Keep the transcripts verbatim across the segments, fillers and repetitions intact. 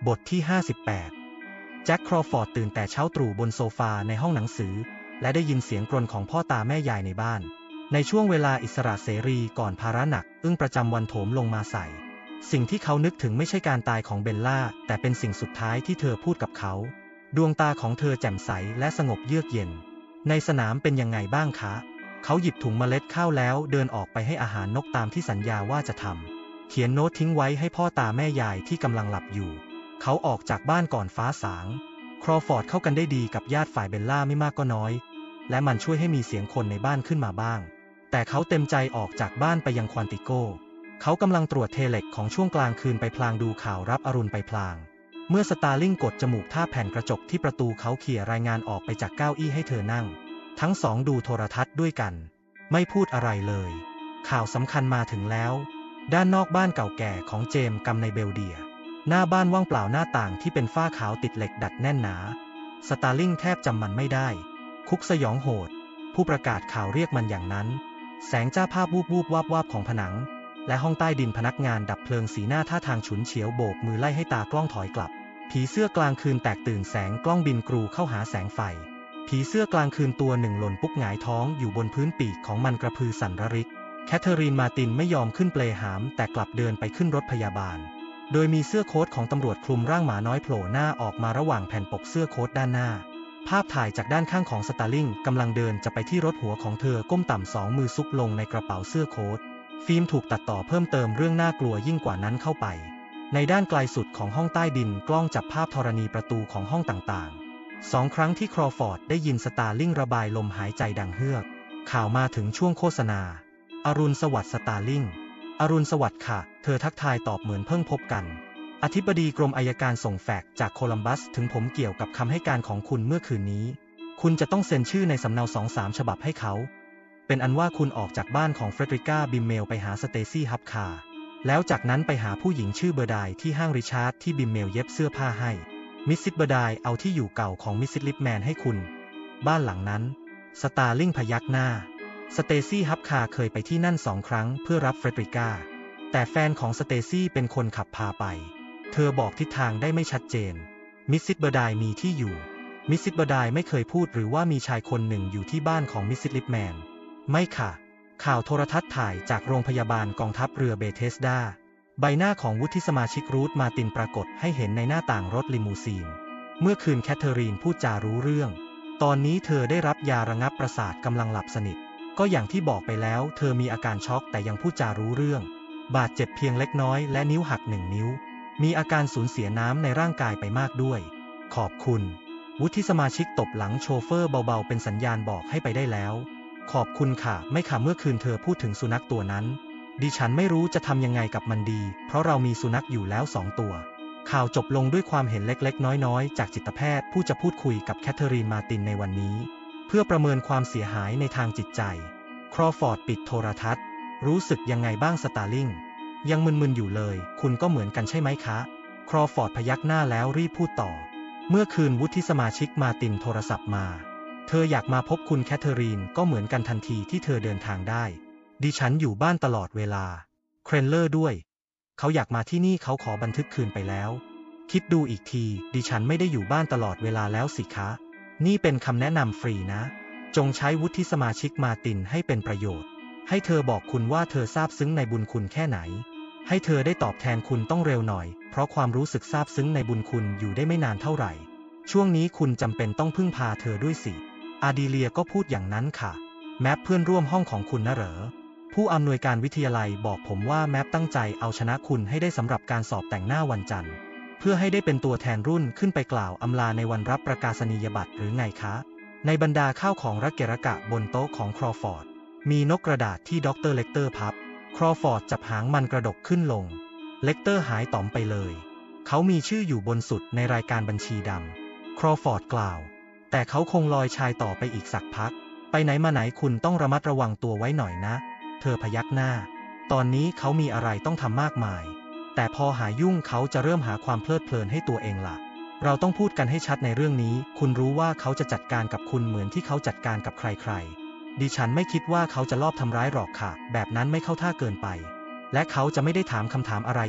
บทที่ห้าสิบแปดแจ็คครอฟอร์ดตื่นแต่เช้าตรู่บนโซฟาในห้องหนังสือและได้ยินเสียงกรนของพ่อตาแม่ยายในบ้านในช่วงเวลาอิสระเสรีก่อนภาระหนักอึ้งประจำวันโถมลงมาใส่สิ่งที่เขานึกถึงไม่ใช่การตายของเบลล่าแต่เป็นสิ่งสุดท้ายที่เธอพูดกับเขาดวงตาของเธอแจ่มใสและสงบเยือกเย็นในสนามเป็นยังไงบ้างคะเขาหยิบถุงเมล็ดข้าวแล้วเดินออกไปให้อาหารนกตามที่สัญญาว่าจะทำเขียนโน้ตทิ้งไว้ให้พ่อตาแม่ยายที่กำลังหลับอยู่เขาออกจากบ้านก่อนฟ้าสางครอฟอร์ดเข้ากันได้ดีกับญาติฝ่ายเบลล่าไม่มากก็น้อยและมันช่วยให้มีเสียงคนในบ้านขึ้นมาบ้างแต่เขาเต็มใจออกจากบ้านไปยังควอนติโกเขากำลังตรวจเทเล็กของช่วงกลางคืนไปพลางดูข่าวรับอรุณไปพลางเมื่อสตาร์ลิงกดจมูกท่าแผ่นกระจกที่ประตูเขาเขี่ยรายงานออกไปจากเก้าอี้ให้เธอนั่งทั้งสองดูโทรทัศน์ด้วยกันไม่พูดอะไรเลยข่าวสำคัญมาถึงแล้วด้านนอกบ้านเก่าแก่ของเจมส์กัมในเบลเดียหน้าบ้านว่างเปล่าหน้าต่างที่เป็นฝ้าขาวติดเหล็กดัดแน่นหนาสตาร์ลิงแทบจำมันไม่ได้คุกสยองโหดผู้ประกาศข่าวเรียกมันอย่างนั้นแสงจ้าภาพวูบวูบวาบวาบของผนังและห้องใต้ดินพนักงานดับเพลิงสีหน้าท่าทางฉุนเฉียวโบกมือไล่ให้ตากล้องถอยกลับผีเสื้อกลางคืนแตกตื่นแสงกล้องบินกรูเข้าหาแสงไฟผีเสื้อกลางคืนตัวหนึ่งหล่นปุ๊บหงายท้องอยู่บนพื้นปีกของมันกระพือสั่นระริกแคทเธอรีนมาตินไม่ยอมขึ้นเปลหามแต่กลับเดินไปขึ้นรถพยาบาลโดยมีเสื้อโค้ทของตำรวจคลุมร่างหมาน้อยโผล่หน้าออกมาระหว่างแผ่นปกเสื้อโค้ทด้านหน้าภาพถ่ายจากด้านข้างของสตาร์ลิงกำลังเดินจะไปที่รถหัวของเธอก้มต่ำสองมือซุกลงในกระเป๋าเสื้อโค้ทฟิล์มถูกตัดต่อเพิ่มเติมเรื่องน่ากลัวยิ่งกว่านั้นเข้าไปในด้านไกลสุดของห้องใต้ดินกล้องจับภาพธรณีประตูของห้องต่างๆสองครั้งที่ครอฟอร์ดได้ยินสตาร์ลิงระบายลมหายใจดังเฮือกข่าวมาถึงช่วงโฆษณาอรุณสวัสดิ์สตาร์ลิงอรุณสวัสดิ์ค่ะเธอทักทายตอบเหมือนเพิ่งพบกันอธิบดีกรมอัยการส่งแฟกซ์จากโคลัมบัสถึงผมเกี่ยวกับคำให้การของคุณเมื่อคืนนี้คุณจะต้องเซ็นชื่อในสำเนาสองสามฉบับให้เขาเป็นอันว่าคุณออกจากบ้านของเฟรดริก้าบิมเมลไปหาสเตซี่ฮับคาแล้วจากนั้นไปหาผู้หญิงชื่อเบอร์ไดที่ห้างริชาร์ดที่บิมเมลเย็บเสื้อผ้าให้มิสซิสเบอร์ไดเอาที่อยู่เก่าของมิสซิสลิปแมนให้คุณบ้านหลังนั้นสตาร์ลิงพยักหน้าสเตซี่ฮับคาเคยไปที่นั่นสองครั้งเพื่อรับเฟรดริก้าแต่แฟนของสเตซี่เป็นคนขับพาไปเธอบอกทิศทางได้ไม่ชัดเจนมิสซิสเบอร์ไดมีที่อยู่มิสซิสเบอร์ไดไม่เคยพูดหรือว่ามีชายคนหนึ่งอยู่ที่บ้านของมิสซิสลิปแมนไม่ค่ะข่าวโทรทัศน์ถ่ายจากโรงพยาบาลกองทัพเรือเบเธสดาใบหน้าของวุฒิสมาชิกรูธมาตินปรากฏให้เห็นในหน้าต่างรถลิมูซีนเมื่อคืนแคทเธอรีนพูดจารู้เรื่องตอนนี้เธอได้รับยาระงับประสาทกำลังหลับสนิทก็อย่างที่บอกไปแล้วเธอมีอาการช็อกแต่ยังพูดจารู้เรื่องบาดเจ็บเพียงเล็กน้อยและนิ้วหักหนึ่งนิ้วมีอาการสูญเสียน้ำในร่างกายไปมากด้วยขอบคุณวุฒิสมาชิกตบหลังโชเฟอร์เบาๆเป็นสัญญาณบอกให้ไปได้แล้วขอบคุณค่ะไม่ค่ะเมื่อคืนเธอพูดถึงสุนัขตัวนั้นดิฉันไม่รู้จะทำยังไงกับมันดีเพราะเรามีสุนัขอยู่แล้วสองตัวข่าวจบลงด้วยความเห็นเล็กๆน้อยๆจากจิตแพทย์ผู้จะพูดคุยกับแคทเธอรีนมาตินในวันนี้เพื่อประเมินความเสียหายในทางจิตใจครอฟอร์ดปิดโทรทัศน์รู้สึกยังไงบ้างสตาร์ลิงยังมึนๆอยู่เลยคุณก็เหมือนกันใช่ไหมคะครอฟอร์ดพยักหน้าแล้วรีบพูดต่อเมื่อคืนวุฒิสมาชิกมาตินโทรศัพท์มาเธออยากมาพบคุณแคทเธอรีนก็เหมือนกันทันทีที่เธอเดินทางได้ดิฉันอยู่บ้านตลอดเวลาเครนเลอร์ด้วยเขาอยากมาที่นี่เขาขอบันทึกคืนไปแล้วคิดดูอีกทีดิฉันไม่ได้อยู่บ้านตลอดเวลาแล้วสิคะนี่เป็นคำแนะนำฟรีนะจงใช้วุฒิสมาชิกมาตินให้เป็นประโยชน์ให้เธอบอกคุณว่าเธอซาบซึ้งในบุญคุณแค่ไหนให้เธอได้ตอบแทนคุณต้องเร็วหน่อยเพราะความรู้สึกซาบซึ้งในบุญคุณอยู่ได้ไม่นานเท่าไหร่ช่วงนี้คุณจำเป็นต้องพึ่งพาเธอด้วยสิอาดีเลียก็พูดอย่างนั้นค่ะแมปเพื่อนร่วมห้องของคุณนะเหรอผู้อำนวยการวิทยาลัยบอกผมว่าแมปตั้งใจเอาชนะคุณให้ได้สำหรับการสอบแต่งหน้าวันจันทร์เพื่อให้ได้เป็นตัวแทนรุ่นขึ้นไปกล่าวอำลาในวันรับประกาศนียบัตรหรือไงคะในบรรดาข้าวของระเกะระกะบนโต๊ะของครอฟอร์ดมีนกกระดาษที่ด็อกเตอร์เลกเตอร์พับครอฟอร์ดจับหางมันกระดกขึ้นลงเลกเตอร์หายต่อมไปเลยเขามีชื่ออยู่บนสุดในรายการบัญชีดำครอฟอร์ดกล่าวแต่เขาคงลอยชายต่อไปอีกสักพักไปไหนมาไหนคุณต้องระมัดระวังตัวไว้หน่อยนะเธอพยักหน้าตอนนี้เขามีอะไรต้องทำมากมายแต่พอหายุ่งเขาจะเริ่มหาความเพลิดเพลินให้ตัวเองล่ะเราต้องพูดกันให้ชัดในเรื่องนี้คุณรู้ว่าเขาจะจัดการกับคุณเหมือนที่เขาจัดการกับใครๆดิฉันไม่คิดว่าเขาจะลอบทำร้ายหรอกค่ะแบบนั้นไม่เข้าท่าเกินไปและเขาจะไม่ได้ถามคำถามอะไรอีก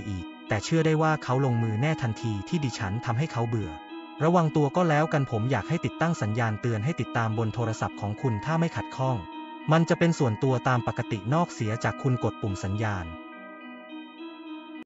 แต่เชื่อได้ว่าเขาลงมือแน่ทันทีที่ดิฉันทำให้เขาเบื่อระวังตัวก็แล้วกันผมอยากให้ติดตั้งสัญญาณเตือนให้ติดตามบนโทรศัพท์ของคุณถ้าไม่ขัดข้องมันจะเป็นส่วนตัวตามปกตินอกเสียจากคุณกดปุ่มสัญญาณ